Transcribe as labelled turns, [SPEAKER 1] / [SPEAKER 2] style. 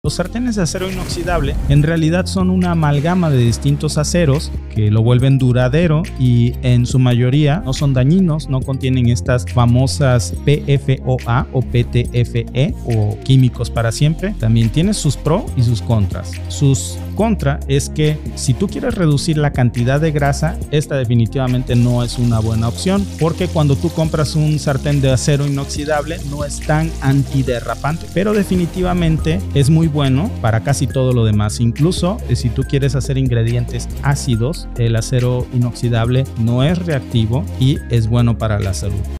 [SPEAKER 1] Los sartenes de acero inoxidable en realidad son una amalgama de distintos aceros que lo vuelven duradero y en su mayoría no son dañinos, no contienen estas famosas PFOA o PTFE o químicos para siempre. También tiene sus pros y sus contras. Sus contra es que si tú quieres reducir la cantidad de grasa, esta definitivamente no es una buena opción, porque cuando tú compras un sartén de acero inoxidable no es tan antiderrapante, pero definitivamente es muy bueno para casi todo lo demás. Incluso si tú quieres hacer ingredientes ácidos, el acero inoxidable no es reactivo y es bueno para la salud.